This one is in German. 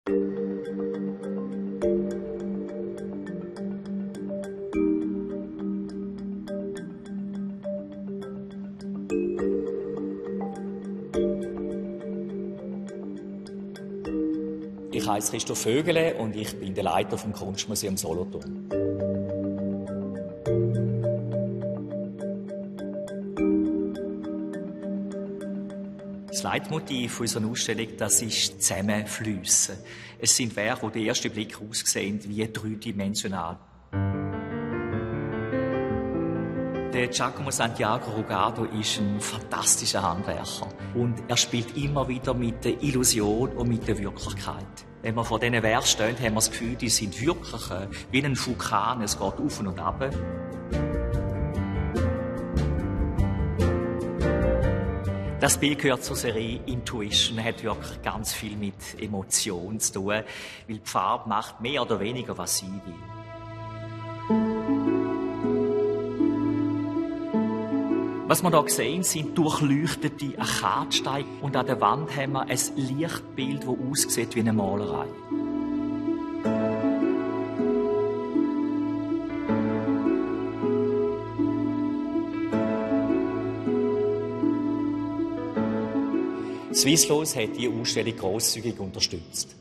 Ich heiße Christoph Vögele und ich bin der Leiter vom Kunstmuseum Solothurn. Das Leitmotiv unserer Ausstellung, das ist Zusammenfliessen. Es sind Werke, die auf den ersten Blick aussehen wie dreidimensional. Der Giacomo Santiago Ruggado ist ein fantastischer Handwerker. Und er spielt immer wieder mit der Illusion und mit der Wirklichkeit. Wenn wir vor diesen Werken stehen, haben wir das Gefühl, die sind wirklich wie ein Vulkan. Es geht auf und ab. Das Bild gehört zur Serie Intuition, hat wirklich ganz viel mit Emotionen zu tun, weil die Farbe macht mehr oder weniger, was sie will. Was wir hier sehen, sind durchleuchtete Akkordsteine und an der Wand haben wir ein Lichtbild, das aussieht wie eine Malerei. Swisslos hat diese Ausstellung grosszügig unterstützt.